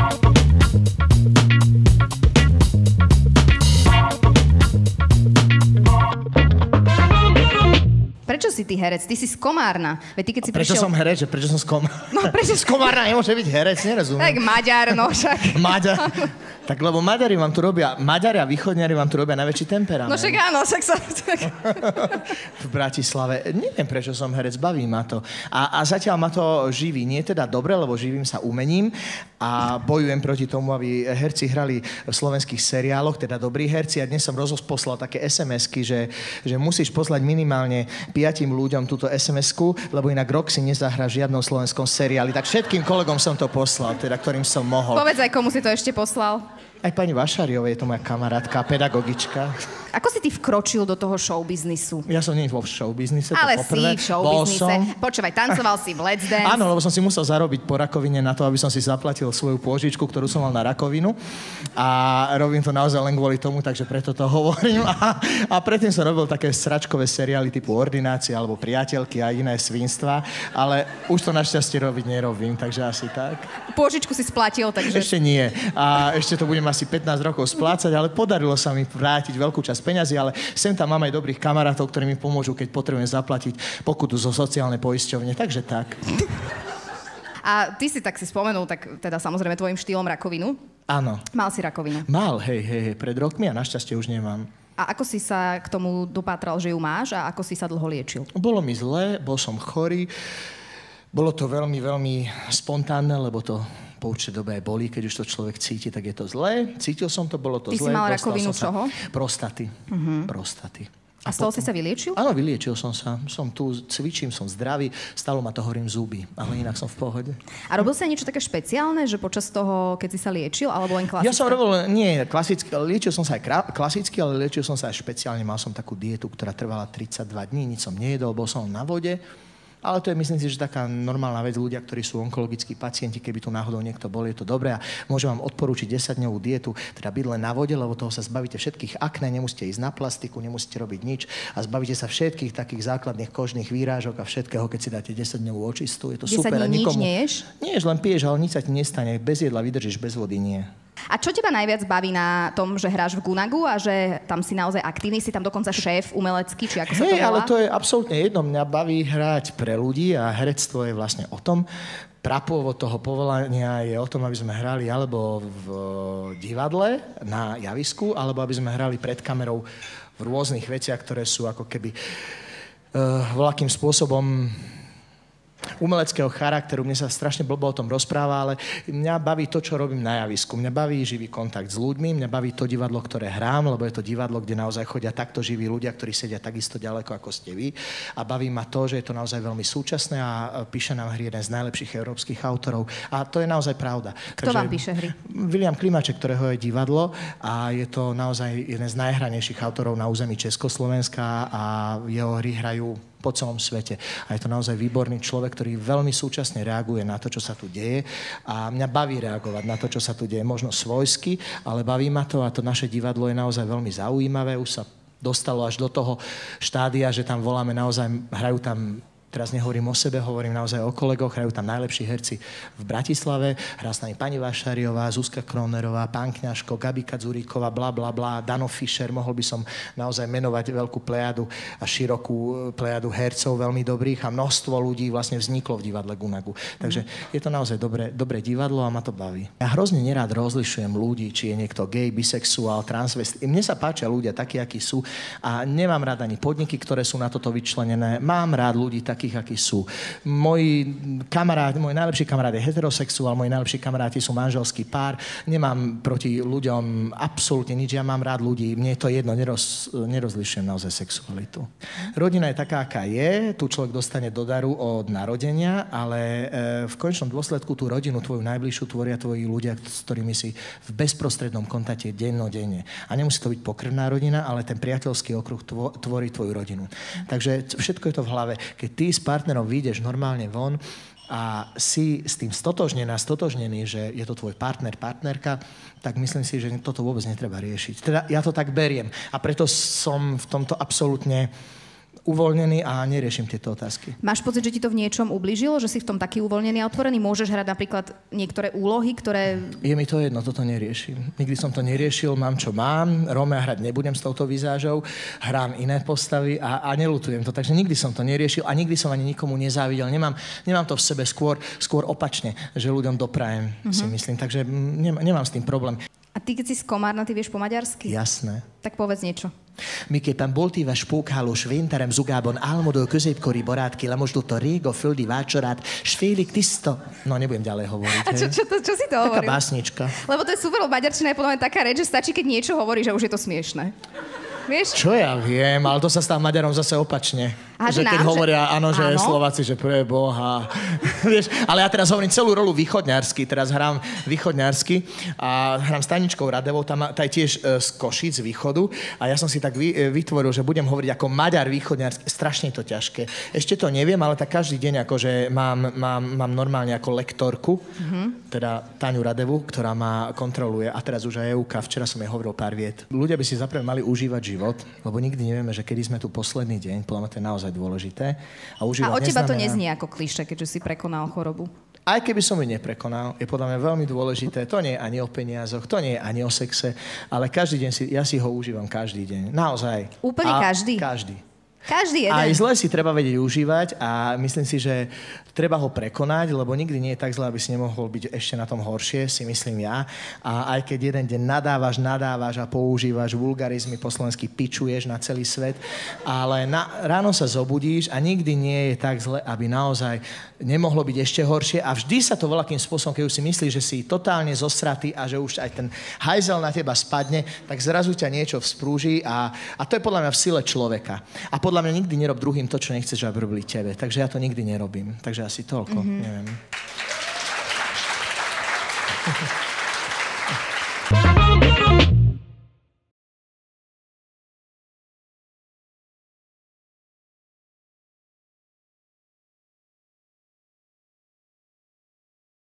Prečo si ty herec? Ty si z Komárna. Prečo som herec? Prečo som z Komárna? No, prečo... Z Komárna nemôže byť herec, nerozumiem. Tak Maďar, no však. Maďar. Tak lebo Maďari vám tu robia, Maďari a východňari vám tu robia najväčší temperament. No však áno, však sa... V Bratislave. Neviem, prečo som herec, baví ma to. A zatiaľ ma to živí. Nie teda dobre, lebo živím sa umením a bojujem proti tomu, aby herci hrali v slovenských seriáloch, teda dobrí herci. A dnes som poslal také SMS-ky, že musíš poslať minimálne 5 ľuďom túto SMS-ku, lebo inak rok si nezahrá v žiadnom slovenskom seriáli. Tak všetkým kolegom som to poslal, teda ktorým som mohol. Povedz aj, komu si to ešte poslal. Aj pani Vašariovej, je to moja kamarátka, pedagogička. Ako si ty vkročil do toho showbiznisu? Ja som nie vo showbiznise, ale to poprvé. si v showbiznise. Počúvaj, tancoval si v Let's Dance. Áno, lebo som si musel zarobiť po rakovine na to, aby som si zaplatil svoju pôžičku, ktorú som mal na rakovinu. A robím to naozaj len kvôli tomu, takže preto to hovorím. A predtým som robil také sračkové seriály typu Ordinácia alebo Priateľky a iné svinstva, ale už to našťastie robiť nerobím, takže asi tak. Pôžičku si splatil, takže... Ešte nie. A ešte to budem asi 15 rokov splácať, ale podarilo sa mi vrátiť veľkú časť peňazí, ale sem tam mám aj dobrých kamarátov, ktorí mi pomôžu, keď potrebujem zaplatiť pokutu zo sociálnej poisťovne, takže tak. A ty si tak si spomenul, tak teda samozrejme tvojim štýlom rakovinu. Áno. Mal si rakovinu. Mal, hej, pred rokmi a našťastie už nemám. A ako si sa k tomu dopátral, že ju máš a ako si sa dlho liečil? Bolo mi zle, bol som chorý. Bolo to veľmi, veľmi spontánne, lebo to po určitej dobe aj bolí, keď už to človek cíti, tak je to zlé. Cítil som to, bolo to zlé. Ty si mal rakovinu čoho? Prostaty. Prostaty. A z toho si sa vyliečil? Áno, vyliečil som sa. Som tu, cvičím, som zdravý, stalo ma to horím zuby, ale inak som v pohode. A robil si niečo také špeciálne, že počas toho, keď si sa liečil, alebo len klasické? Ja som robil, nie klasicky, liečil som sa aj klasicky, ale liečil som sa aj špeciálne. Mal som takú dietu, ktorá trvala 32 dní, nič som nejedol, bol som na vode. Ale to je, myslím si, že taká normálna vec. Ľudia, ktorí sú onkologickí pacienti, keby tu náhodou niekto bol, je to dobré. A môžem vám odporúčiť 10-dňovú dietu, teda byť len na vode, lebo toho sa zbavíte všetkých akné, nemusíte ísť na plastiku, nemusíte robiť nič a zbavíte sa všetkých takých základných kožných výrážok a všetkého, keď si dáte 10-dňovú očistú. Je to 10 super. 10 dní nič neješ? Nie, len piješ, ale nič sa ti nestane. Bez jedla vydržíš, bez vody nie. A čo teba najviac baví na tom, že hráš v Gunagu a že tam si naozaj aktívny, si tam dokonca šéf umelecký, či ako sa to volá? Ale to je absolútne jedno. Mňa baví hrať pre ľudí a herectvo je vlastne o tom. Prapôvod toho povolania je o tom, aby sme hrali alebo v divadle na javisku, alebo aby sme hrali pred kamerou v rôznych veciach, ktoré sú ako keby voľakým spôsobom umeleckého charakteru. Mne sa strašne blbo o tom rozpráva, ale mňa baví to, čo robím na javisku. Mňa baví živý kontakt s ľuďmi, mňa baví to divadlo, ktoré hrám, lebo je to divadlo, kde naozaj chodia takto živí ľudia, ktorí sedia takisto ďaleko, ako ste vy. A baví ma to, že je to naozaj veľmi súčasné a píše nám hry jeden z najlepších európskych autorov. A to je naozaj pravda. Kto vám píše hry? William Klimaček, ktorého je divadlo a je to naozaj jeden z najhranejších autorov na území Československa a jeho hry hrajú po celom svete. A je to naozaj výborný človek, ktorý veľmi súčasne reaguje na to, čo sa tu deje. A mňa baví reagovať na to, čo sa tu deje. Možno svojsky, ale baví ma to a to naše divadlo je naozaj veľmi zaujímavé. Už sa dostalo až do toho štádia, že tam voláme naozaj, hrajú tam, teraz nehovorím o sebe, hovorím naozaj o kolegoch, hrajú tam najlepší herci v Bratislave, hrá s nami pani Vašariová, Zuzka Kronerová, pán Kňažko, Gabika Dzuríková, bla, bla, bla, Dano Fischer, mohol by som naozaj menovať veľkú plejadu a širokú plejadu hercov veľmi dobrých a množstvo ľudí vlastne vzniklo v divadle Gunagu. Takže je to naozaj dobré divadlo a ma to baví. Ja hrozne nerád rozlišujem ľudí, či je niekto gay, bisexuál, transvest. Mne sa páčia ľudia takí, akí sú a nemám rád ani podniky, ktoré sú na toto vyčlenené. Mám rád ľudí takých, akí sú. Môj najlepší kamarát je heterosexuál, moji najlepší kamaráti sú manželský pár. Nemám proti ľuďom absolútne nič, ja mám rád ľudí, mne je to jedno, nerozlišujem naozaj sexualitu. Rodina je taká, aká je, tu človek dostane do daru od narodenia, ale v konečnom dôsledku tú rodinu, tvoju najbližšiu, tvoria tvoji ľudia, s ktorými si v bezprostrednom kontakte dennodenne. A nemusí to byť pokrvná rodina, ale ten priateľský okruh tvorí tvoju rodinu. Takže všetko je to v hlave. Keď ty s partnerom vyjdeš normálne von a si s tým stotožnený, že je to tvoj partner, partnerka, tak myslím si, že toto vôbec netreba riešiť. Teda ja to tak beriem. A preto som v tomto absolútne uvoľnený a neriešim tieto otázky. Máš pocit, že ti to v niečom ublížilo, že si v tom taký uvoľnený a otvorený? Môžeš hrať napríklad niektoré úlohy, ktoré... Je mi to jedno, toto neriešim. Nikdy som to neriešil, mám čo mám, Rómea hrať nebudem s touto vizážou, hrám iné postavy a neľutujem to. Takže nikdy som to neriešil a nikdy som ani nikomu nezávidel. Nemám to v sebe skôr opačne, že ľuďom doprajem, si myslím. Takže nemám s tým problém. A ty, keď si z Komárna, ty vieš po maďarsky? Jasné. Tak povedz niečo. Miképpen boltíve spókhálós vénterem zugában álmodó középkori barátky lemosdott a rég a földi vácsorát, s félig tiszta... No, nebudem ďalej hovoriť. A čo si to hovoril? Taká básnička. Lebo to je super, lebo maďarčina je podľa mňa taká reč, že stačí, keď niečo hovorí, že už je to smiešné. Vieš? Čo ja viem, ale to sa stáva Maďarom zase opačne. A že keď hovoria, áno, že áno? Slováci, že pre Boha. Vieš, ale ja teraz hovorím celú rolu východňarsky. Teraz hrám východňarsky a hrám s Taničkou Radevou, tá je tiež z Košíc, z východu. A ja som si tak vytvoril, že budem hovoriť ako Maďar východňarsky. Strašne to ťažké. Ešte to neviem, ale tak každý deň akože mám normálne ako lektorku, teda Taňu Radevu, ktorá ma kontroluje. A teraz už aj Euka, včera som jej hovoril pár viet. Ľudia by si zaprvé mali užívať život, lebo nikdy nevieme, že kedy sme tu posledný deň. Podľa mňa to je naozaj dôležité. A od teba to neznie ako klišé, keďže si prekonal chorobu. Aj keby som ju neprekonal, je podľa mňa veľmi dôležité. To nie je ani o peniazoch, to nie je ani o sexe, ale každý deň ja si ho užívam každý deň. Naozaj. Úplne každý? Každý. Každý jeden. Aj zle si treba vedieť užívať a myslím si, že treba ho prekonať, lebo nikdy nie je tak zle, aby si nemohol byť ešte na tom horšie, si myslím ja. A aj keď jeden deň nadávaš a používaš vulgarizmy po slovensky, pičuješ na celý svet, ale ráno sa zobudíš a nikdy nie je tak zle, aby naozaj nemohlo byť ešte horšie a vždy sa to voľakým spôsobom, keď už si myslíš, že si totálne zosratý a že už aj ten hajzel na teba spadne, tak zrazu ťa niečo vzprúži a to je podľa mňa v sile človeka. A podľa mňa nikdy nerob druhým to, čo nechceš, aby robili tebe. Takže ja to nikdy nerobím. Takže asi toľko. Neviem.